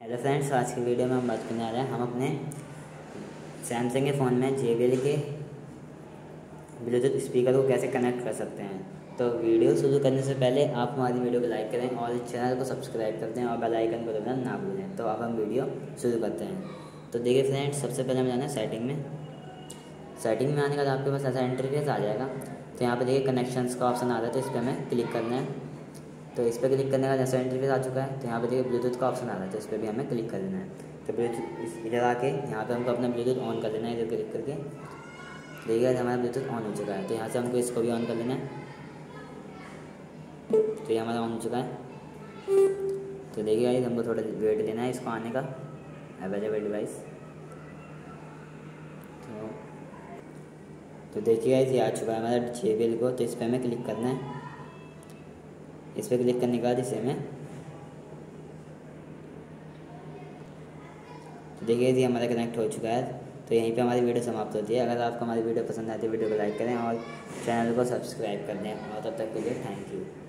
Hello friends, आज की video में हम बात करने आ रहे हैं हम अपने सैमसंग के फ़ोन में JBL के ब्लूटूथ स्पीकर को कैसे कनेक्ट कर सकते हैं। तो वीडियो शुरू करने से पहले आप हमारी वीडियो को लाइक करें और चैनल को सब्सक्राइब कर दें और बेल आइकन को दबाना ना भूलें। तो अब हम वीडियो शुरू करते हैं। तो देखिए फ्रेंड्स, सबसे पहले हमें जाना है सेटिंग में। सेटिंग में आने के बाद आपके पास ऐसा इंटरफेस आ जाएगा। तो यहाँ पर देखिए कनेक्शंस का ऑप्शन आ रहा है, तो इस पर हमें क्लिक करना है। तो इस पर क्लिक करने का जैसा इंटरफेस आ चुका है। तो यहाँ पे देखिए ब्लूटूथ का ऑप्शन आ रहा है, तो इस पर भी हमें क्लिक कर देना है। तो ब्लूटूथ इधर आके यहाँ पे हमको अपना ब्लूटूथ ऑन कर देना है। इधर क्लिक करके देखिए हमारा ब्लूटूथ ऑन हो चुका है। तो यहाँ से हमको इसको भी ऑन कर लेना है। तो ये हमारा ऑन हो चुका है। तो देखिए गाइस, हमको थोड़ा वेट देना है इसको आने का। Available device. तो देखिए गाइस, ये आ चुका है हमारा JBL को। तो इस पर हमें क्लिक करना है। इस पर क्लिक करने के बाद इसे हमें तो देखिए ये हमारा कनेक्ट हो चुका है। तो यहीं पे हमारी वीडियो समाप्त होती है। अगर आपको हमारी वीडियो पसंद आती है, वीडियो को लाइक करें और चैनल को सब्सक्राइब कर दें। और तब तक के लिए थैंक यू।